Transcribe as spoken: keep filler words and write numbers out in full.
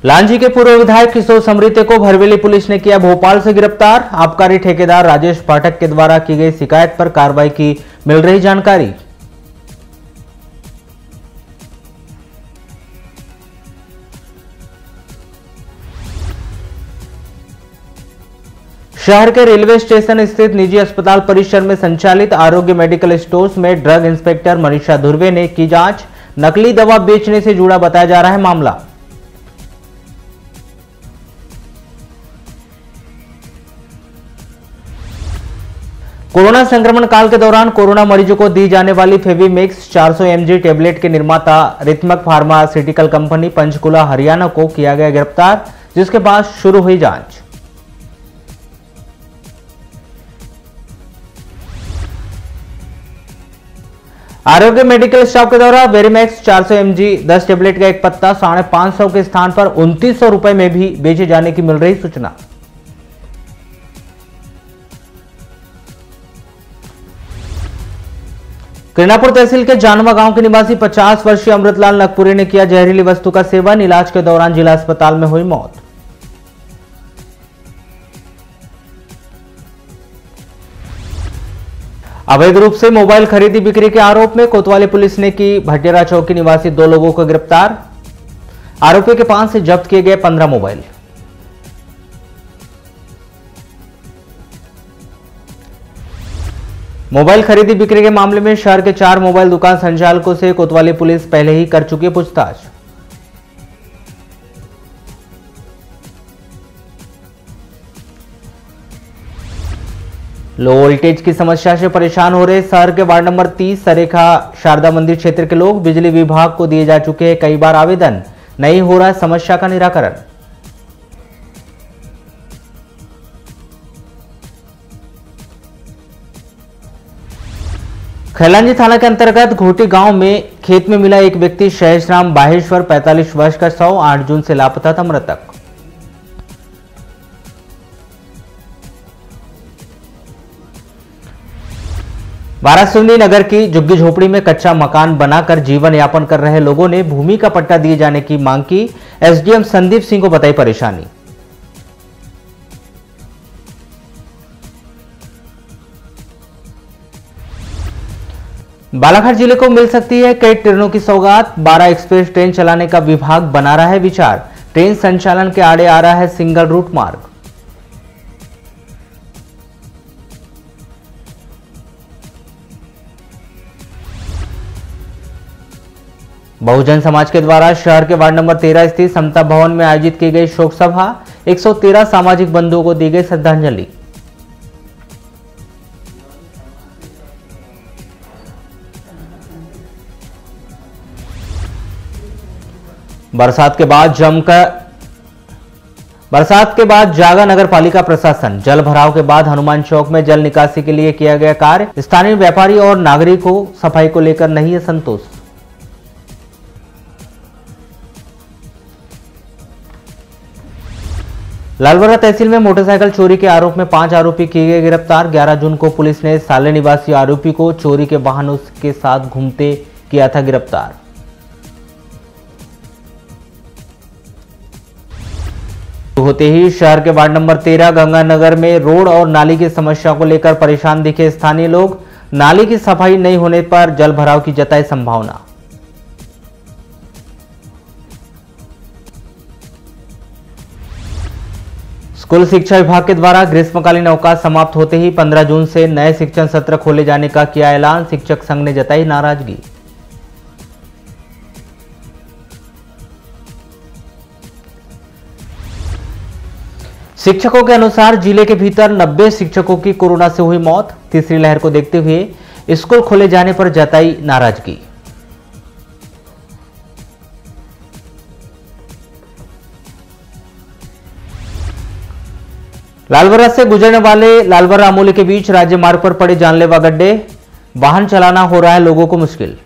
लांजी के पूर्व विधायक किशोर समृद्धि को भरवेली पुलिस ने किया भोपाल से गिरफ्तार। आबकारी ठेकेदार राजेश पाठक के द्वारा की गई शिकायत पर कार्रवाई की मिल रही जानकारी। शहर के रेलवे स्टेशन स्थित निजी अस्पताल परिसर में संचालित आरोग्य मेडिकल स्टोर्स में ड्रग इंस्पेक्टर मनीषा धुर्वे ने की जांच। नकली दवा बेचने से जुड़ा बताया जा रहा है मामला। कोरोना संक्रमण काल के दौरान कोरोना मरीजों को दी जाने वाली फेवीमेक्स चार सौ एम जी टेबलेट के निर्माता Rhythmic pharmaceutical company Panchkula Haryana को किया गया गिरफ्तार, जिसके बाद शुरू हुई जांच। आरोग्य मेडिकल स्टॉक के द्वारा वेरीमैक्स चार सौ एम जी दस टेबलेट का एक पत्ता साढ़े पांच सौ के स्थान पर उनतीस सौ रुपए में भी बेचे जाने की मिल रही सूचना। किरणापुर तहसील के जानवा गांव के निवासी पचास वर्षीय अमृतलाल नकपुरी ने किया जहरीली वस्तु का सेवन। इलाज के दौरान जिला अस्पताल में हुई मौत। अवैध रूप से मोबाइल खरीदी बिक्री के आरोप में कोतवाली पुलिस ने की भटेरा चौक के निवासी दो लोगों को गिरफ्तार। आरोपी के पास से जब्त किए गए पंद्रह मोबाइल। मोबाइल खरीदी बिक्री के मामले में शहर के चार मोबाइल दुकान संचालकों से कोतवाली पुलिस पहले ही कर चुकी है पूछताछ। लो वोल्टेज की समस्या से परेशान हो रहे शहर के वार्ड नंबर तीस सरेखा शारदा मंदिर क्षेत्र के लोग। बिजली विभाग को दिए जा चुके हैं कई बार आवेदन, नहीं हो रहा है समस्या का निराकरण। खैलांजी थाना के अंतर्गत घोटी गांव में खेत में मिला एक व्यक्ति शेषराम बाहेश्वर पैंतालीस वर्ष का शव आठ जून से लापता था मृतक। वारासिवनी नगर की झुग्गी झोपड़ी में कच्चा मकान बनाकर जीवन यापन कर रहे लोगों ने भूमि का पट्टा दिए जाने की मांग की। एसडीएम संदीप सिंह को बताई परेशानी। बालाघाट जिले को मिल सकती है कई ट्रेनों की सौगात। बारह एक्सप्रेस ट्रेन चलाने का विभाग बना रहा है विचार। ट्रेन संचालन के आड़े आ रहा है सिंगल रूट मार्ग। बहुजन समाज के द्वारा शहर के वार्ड नंबर तेरह स्थित समता भवन में आयोजित की गई शोक सभा। एक सौ तेरह सामाजिक बंधुओं को दी गई श्रद्धांजलि। बरसात के बाद जमकर बरसात के बाद जागा नगर पालिका प्रशासन। जल भराव के बाद हनुमान चौक में जल निकासी के लिए किया गया कार्य। स्थानीय व्यापारी और नागरिकों सफाई को लेकर नहीं है संतोष। लालबरा तहसील में मोटरसाइकिल चोरी के आरोप में पांच आरोपी किए गए गिरफ्तार। ग्यारह जून को पुलिस ने साले निवासी आरोपी को चोरी के वाहनों के साथ घूमते किया था गिरफ्तार। होते ही शहर के वार्ड नंबर तेरह गंगानगर में रोड और नाली की समस्या को लेकर परेशान दिखे स्थानीय लोग। नाली की सफाई नहीं होने पर जल भराव की जताई संभावना। स्कूल शिक्षा विभाग के द्वारा ग्रीष्मकालीन अवकाश समाप्त होते ही पंद्रह जून से नए शिक्षण सत्र खोले जाने का किया ऐलान। शिक्षक संघ ने जताई नाराजगी। शिक्षकों के अनुसार जिले के भीतर नब्बे शिक्षकों की कोरोना से हुई मौत। तीसरी लहर को देखते हुए स्कूल खोले जाने पर जताई नाराजगी। लालबरा से गुजरने वाले लालबरा अमोली के बीच राज्य मार्ग पर पड़े जानलेवा गड्ढे। वाहन चलाना हो रहा है लोगों को मुश्किल।